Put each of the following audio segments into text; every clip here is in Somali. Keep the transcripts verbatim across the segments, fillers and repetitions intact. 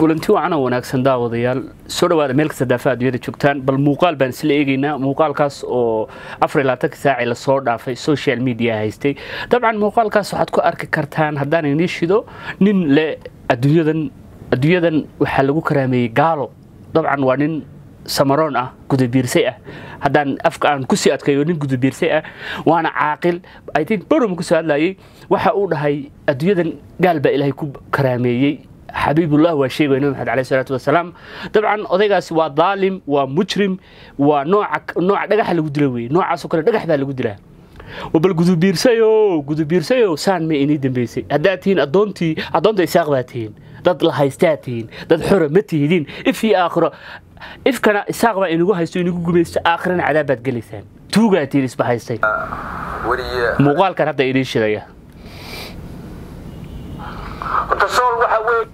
kulanti wacan oo wanaagsan daawadayaal soo dhawaada meel kasta daafaha adduunyada joogtaan bal muuqaal baan isla eegaynaa muuqaalkaas oo afar iyo labaatan saac la soo dhaafay social media haystay dabcan muuqaalkaas waxaad ku arki kartaan haddaan idin shido nin le adduunyadan adduunyadan waxa lagu karaameeyay gaalo dabcan waa nin samaroon ah gudabiirsay ah haddaan afka aan ku sii adkayo nin gudabiirsay ah waana caaqil I think barum ku soo hadlayay waxa uu dhahay adduunyadan gaal baa ilaahay ku karaameeyay حبيب الله وشيء وإنه محمد عليه الصلاة والسلام طبعا أذيعس وظالم ومجرم ونوع نوع دقح اللي قدره نوع سكر دقح ذا اللي قدره وبالجذو بيرسيو جذو بيرسيو سان ما إني دم بيسي هداتين أدونتي أدونتي ساقباتين ضد الهايستاتين ضد حرمتين إفي آخر إف كان ساقبا إنه هايستو إنه جميس آخرين عذابات جلسان توجاتين اسمه هايستين مقال كان هذا إيش شيء تصور وحوي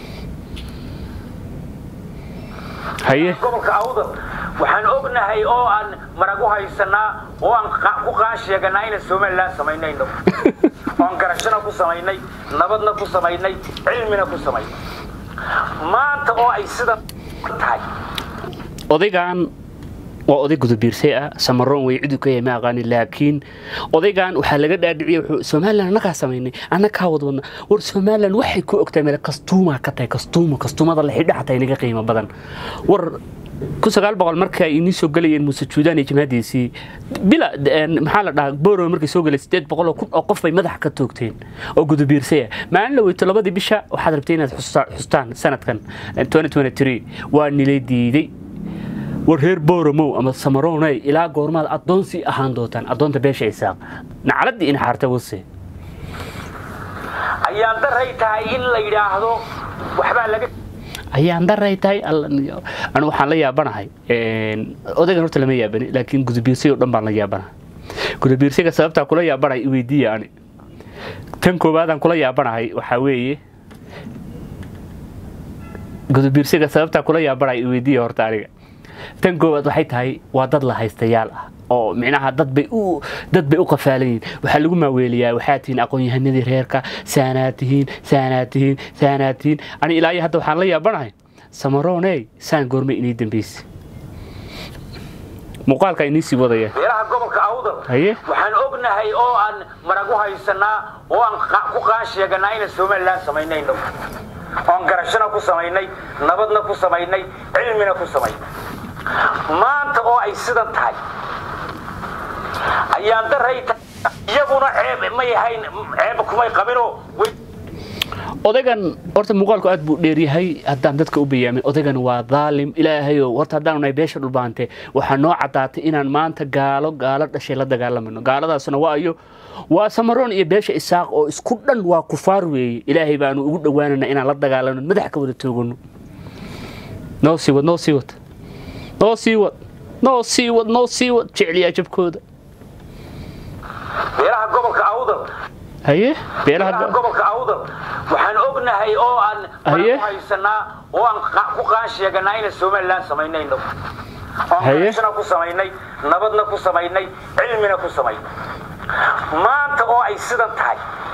هي gobolka awdal waxaan ognahay oo aan maragu haysanaa oo aan ku qaasheeganaa in Soomaaliland sameeynayno oo garashana ku sameeynay nabadna ku sameeynay cilmina ku sameeynay maanta oo ay sida tahay odaygan waa oday gudabiirsay ah samaroon way cid ka yeema aqaan laakiin odaygan waxa laga dhaadhiciyay wuxuu Soomaaliland naga sameeynay anaka wadwana war Soomaaliland waxay ku ogtay meel kastuuma ka tahay kastuuma kastuumada la xidhaxtay inaga qiimo badan war ku sagaal boqol markii ay inii soo galayeen Muuse Juudaan iyo jamaadiisi bila maxaa la dhahaa booro markii soo galay sideed boqol oo qof bay madax ka toogteen oo gudabiirsay maalin la weyto labadii bisha waxaad rabtay inaad xustaan sanadkan twenty twenty-three waa nilay diiday warheer booromow ama samaroonay ilaa goormaad adoonsi ahaan doontaan adoonta beesha isaaq nacaladi in xaarta wasi ayaan daray tahay in la yiraahdo waxba laga ayaan daray tahay aan waxaan la yaabanahay een odaygan horta lama yaabani laakiin gudabiirsay oo dhan baan la yaabanahay gudabiirsayga sababta kula yaabanahay weydiiya ani tan koobaad aan kula yaabanahay waxa weeye gudabiirsayga sababta kula yaabanahay weydiiya horta aniga tan goobaad waxay tahay waa dad la haystayaal ah oo micnaha dad bay u dad bay u qafaalayeen waxa lagu maaweeliyaa waxa tiin aqoon yahanadii reerka saanaatihiin saanaatihiin saanaatihiin ani ilaahay hadda waxaan la yaabanahay samaroonay saan goorma inay dambeysay muuqaalka inii sii wadaya beeraha gobolka awdal haye waxaan ognahay oo aan maragu haysanaa oo aan ku qaasheeganaa in Soomaaliland sameeynayno oo garashana ku sameeynay nabadna ku sameeynay cilmina ku sameeynay maanta oo ay sida tahay ayaan daray iyaguna ceeb ma yahayn ceeb kuma qabino odaygan horta muuqaalku aad buu dheer yahay haddaan dadka u biyaamin odaygan waa dhaalim ilaahay oo horta haddaan ay beesha dhulbaantay waxa noo cadaatay inaan maanta gaalo gaalo dhashay la dagaalamano gaaladaasna waa ayo waa samaroon iyo beesha isaaq oo isku dhan waa kufaar weey ilaahay baanu ugu dhawaanana inaan la dagaalano madax ka wada toogano noo sii wad noo sii wad noo sii wad noo sii wad noo sii wad jecliya jabkooda beeraha gobolka awdal haye beeraha gobolka awdal waxaan ognahay oo aan haysanaa oo aan ku qaasheeganaa in Soomaaliland sameeynayno oo garashana ku sameeynay nabadna ku sameeynay cilmina ku sameeynay maanta oo ay sida tahay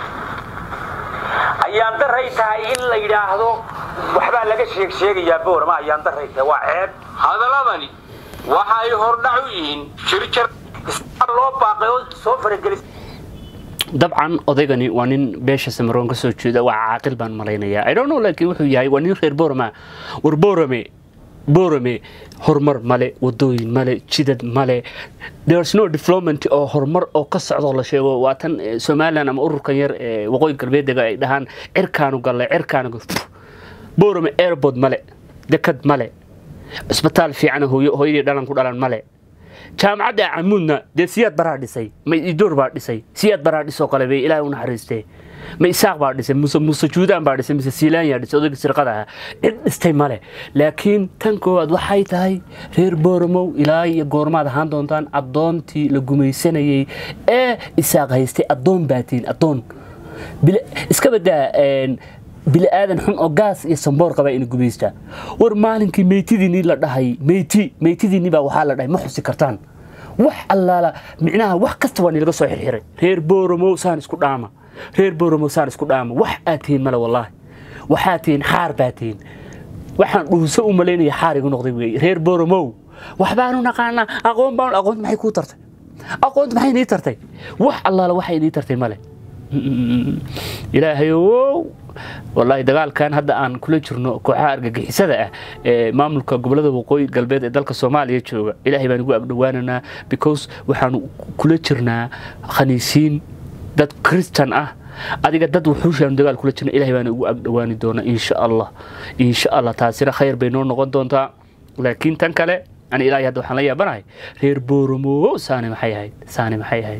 ayaan daray tahay in la yiraahdo waxba laga sheeg sheegayaa boorama ayaan daray tahay waa ceeb hadaladani waxa ay hordhac u yihiin shirkad loo baaqay oo soo faragelis dabcan odaygani waa nin beesha samaroon ka soo jeeda waa caaqil baan malaynayaa I don't know laakiin wuxuu yahay waa nin reer boorama war boorame boorame hormar male wadooyin male jidad male there's no development oo hormar oo ka socdo la sheego waa tan Soomaaliland ama ururkan yar ee waqooyi galbeedka ay dhahaan cirkaanu galay cirkaanu boorame airport male dekad male isbitaal fiican hooyadii dhalan ku dhalan male jaamacadda Amuudna de siyaad baraa dhisay ma idoor baa dhisay siyaad baraa dhiso qalabay ilaahay u naxariistay ma isaaq baa dhisay Muuse Muuse Juudaan baa dhisay mise Siilaan yaa dhisay odayga sirqada cid dhistay male laakiin tan koowaad waxay tahay reer booromow ilaahay iyo goormaad ahaan doontaan adoontii la gumaysanayay ee isaaq haystay adoon baatiin adoon iska badaa bili aadan xun oo gaas iyo samboor qaba in gumaysta war maalinkii meeytidiini la dhahay meeyti meeytidiini baa waxa la dhahay ma xusi kartaan wax allaala micnaha wax kasta waa nilaga soo xirxiray reer booromow saan isku dhaama reer booromow saan isku dhaama wax aatiin mala wallahi waxaatiin xaar baatiin waxaan dhuuso u maleynaya xaarigu noqday weey reer Boromow waxbaanu naqaana aqoon baan aqoon maxay ku tartay aqoon maxay nii tartay wax allaala waxay nii tartay male ilaahay oo والله دجال كان هذا عن كل شرنا كعار جحي سدأ مامل كقبلة وقوي قلبي ذلك الصومالي يشوف إلهي بنقول أبدواننا because وحنا كل شرنا خنيسين ده كريستيان أه أديك ده وحوش عند دجال كل شرنا إلهي بنقول أبدواني دونا إن شاء الله إن شاء الله تأثير خير بيننا نقدون تا لكن تنكله أنا إلهي هذا حنايا بناي غير بورمو ساني محي هاي ساني محي هاي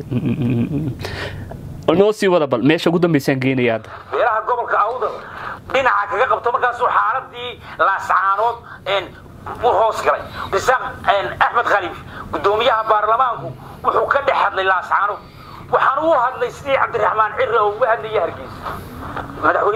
ونوسي ولا بل ماشي قدام بيسانجيني يا ده beeraha gobolka awdal dhinaca kaga qabto markaas uu xaaladii la saanood in uu hoos galay bisaq in Ahmed Khalif gudoomiyaha baarlamaanku wuxuu ka dhex hadlay la saanood waxaan uu hadlay sidii Cabdiraxmaan Cirre oo u hadlay Hargeysa